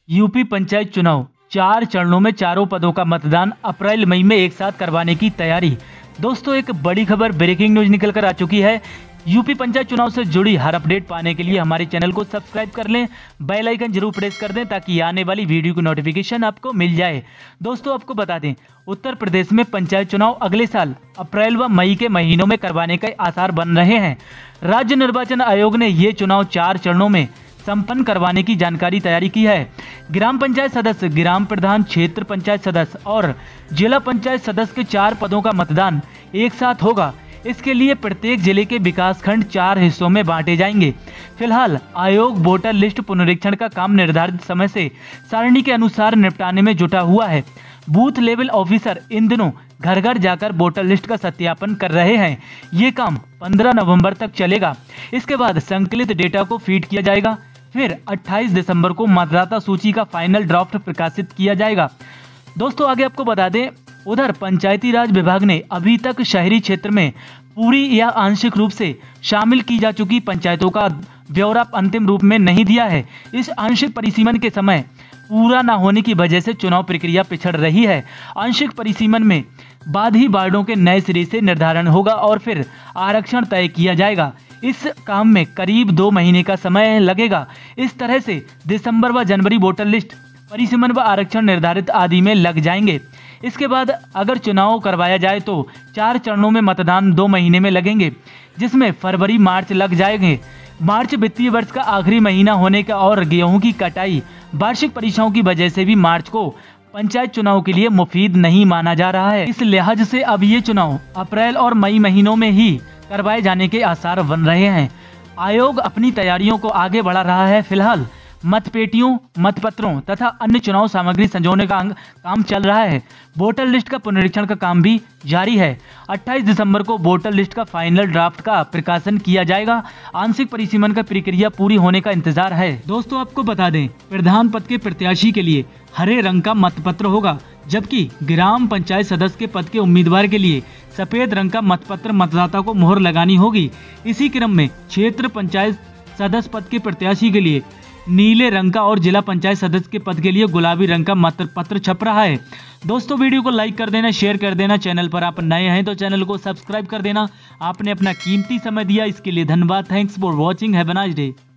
UP panchayat चुनाव 4 चरणों में चारों पदों का मतदान अप्रैल मई में एक साथ करवाने की तैयारी। दोस्तों, एक बड़ी खबर, ब्रेकिंग न्यूज निकल कर आ चुकी है। यूपी पंचायत चुनाव से जुड़ी हर अपडेट पाने के लिए हमारे चैनल को सब्सक्राइब कर लें, बेल आइकन जरूर प्रेस कर दें ताकि आने वाली वीडियो की नोटिफिकेशन आपको मिल जाए। दोस्तों, आपको बता दें, उत्तर प्रदेश में पंचायत चुनाव अगले साल अप्रैल व मई के महीनों में करवाने के आसार बन रहे हैं। राज्य निर्वाचन आयोग ने ये चुनाव 4 चरणों में संपन्न करवाने की जानकारी तैयारी की है। ग्राम पंचायत सदस्य, ग्राम प्रधान, क्षेत्र पंचायत सदस्य और जिला पंचायत सदस्य के 4 पदों का मतदान एक साथ होगा। इसके लिए प्रत्येक जिले के विकास खंड 4 हिस्सों में बांटे जाएंगे। फिलहाल आयोग वोटर लिस्ट पुनरीक्षण का काम निर्धारित समय से सारणी के अनुसार निपटाने में जुटा हुआ है। बूथ लेवल ऑफिसर इन दिनों घर घर जाकर वोटर लिस्ट का सत्यापन कर रहे हैं। ये काम 15 नवंबर तक चलेगा। इसके बाद संकलित डेटा को फीड किया जाएगा। फिर 28 दिसंबर को मतदाता सूची का फाइनल ड्राफ्ट प्रकाशित किया जाएगा। दोस्तों, आगे आपको बता दें, उधर पंचायती राज विभाग ने अभी तक शहरी क्षेत्र में पूरी या आंशिक रूप से शामिल की जा चुकी पंचायतों का ब्यौरा अंतिम रूप में नहीं दिया है। इस आंशिक परिसीमन के समय पूरा न होने की वजह से चुनाव प्रक्रिया पिछड़ रही है। आंशिक परिसीमन में बाद ही वार्डों के नए सिरे से निर्धारण होगा और फिर आरक्षण तय किया जाएगा। इस काम में करीब 2 महीने का समय लगेगा। इस तरह से दिसंबर व जनवरी वोटर लिस्ट, परिसीमन व आरक्षण निर्धारित आदि में लग जाएंगे। इसके बाद अगर चुनाव करवाया जाए तो 4 चरणों में मतदान 2 महीने में लगेंगे, जिसमें फरवरी मार्च लग जाएंगे। मार्च वित्तीय वर्ष का आखिरी महीना होने का और गेहूं की कटाई, वार्षिक परीक्षाओं की वजह से भी मार्च को पंचायत चुनाव के लिए मुफीद नहीं माना जा रहा है। इस लिहाज से अब ये चुनाव अप्रैल और मई महीनों में ही करवाए जाने के आसार बन रहे हैं। आयोग अपनी तैयारियों को आगे बढ़ा रहा है। फिलहाल मतपेटियों, मतपत्रों तथा अन्य चुनाव सामग्री संजोने का काम चल रहा है। वोटर लिस्ट का पुनरीक्षण का काम भी जारी है। 28 दिसंबर को वोटर लिस्ट का फाइनल ड्राफ्ट का प्रकाशन किया जाएगा। आंशिक परिसीमन का प्रक्रिया पूरी होने का इंतजार है। दोस्तों, आपको बता दें, प्रधान पद के प्रत्याशी के लिए हरे रंग का मतपत्र होगा, जबकि ग्राम पंचायत सदस्य के पद के उम्मीदवार के लिए सफेद रंग का मतपत्र मतदाता को मोहर लगानी होगी। इसी क्रम में क्षेत्र पंचायत सदस्य पद के प्रत्याशी के लिए नीले रंग का और जिला पंचायत सदस्य के पद के लिए गुलाबी रंग का मतपत्र छप रहा है। दोस्तों, वीडियो को लाइक कर देना, शेयर कर देना। चैनल पर आप नए हैं तो चैनल को सब्सक्राइब कर देना। आपने अपना कीमती समय दिया, इसके लिए धन्यवाद। Thanks for watching. Have a nice day.